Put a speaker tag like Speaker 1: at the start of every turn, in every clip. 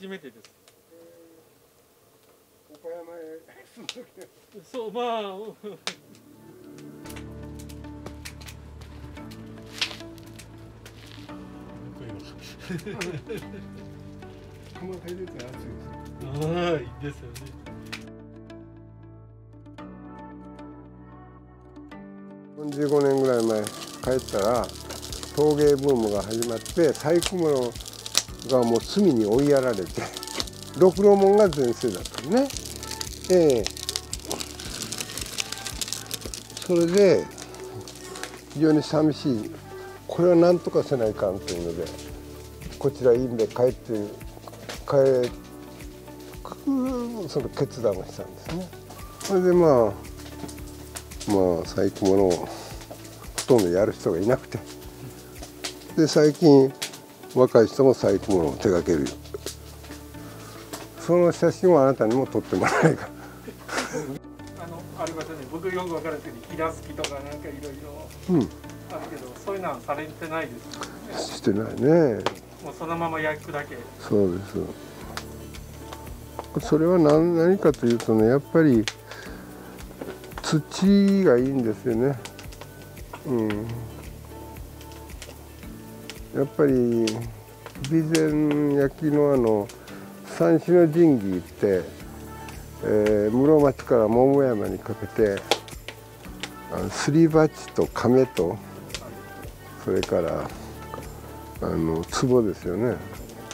Speaker 1: 初めてです。
Speaker 2: 岡山へ住んだけ。
Speaker 1: そうまあ。
Speaker 2: 鎌入れたら熱いですよ。
Speaker 1: はい、ですよね。
Speaker 2: 45年ぐらい前帰ったら陶芸ブームが始まって細工物がもう隅に追いやられてろくろ門が全盛だったね。それで非常に寂しい、これは何とかせないかんというのでこちらインで帰その決断をしたんですね。それでまあ細工物をほとんどやる人がいなくて、で最近若い人も細工物を手掛ける。その写真をあなたにも撮ってもらえないか。
Speaker 1: ありますよね。僕よく分からないですけど、イラスキとかなんかいろいろあるけど、そういうのはされてないですね。
Speaker 2: してないね。
Speaker 1: もうそのまま焼くだけ。
Speaker 2: そうです。それは何かというとね、やっぱり土がいいんですよね。やっぱり備前焼の三種の神器って、室町から桃山にかけてすり鉢と亀とそれから壺ですよね。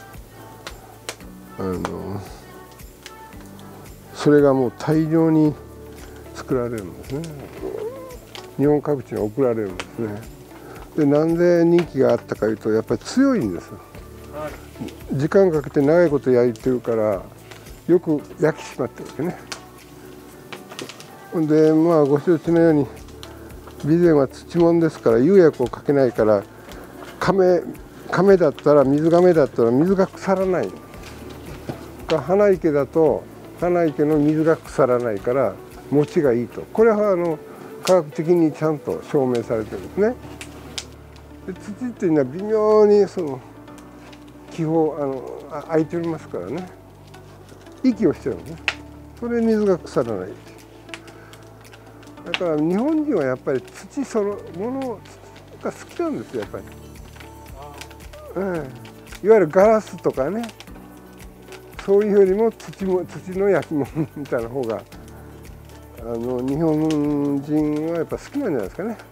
Speaker 2: それがもう大量に作られるんですね。日本各地に送られるんですね。でなんで人気があったかいうとやっぱり強いんです。時間かけて長いこと焼いてるからよく焼き締まってるわけね。でご承知のように備前は土物ですから釉薬をかけないから亀だったら水が腐らない。花池だと花池の水が腐らないから持ちがいいと、これは科学的にちゃんと証明されてるんですね。で土っていうのは微妙にその気泡空いてますからね、息をしてるんですね。それで水が腐らない。だから日本人はやっぱり土そのものが好きなんですよ、やっぱり。いわゆるガラスとかね、そういうよりも土の焼き物みたいな方が日本人はやっぱ好きなんじゃないですかね。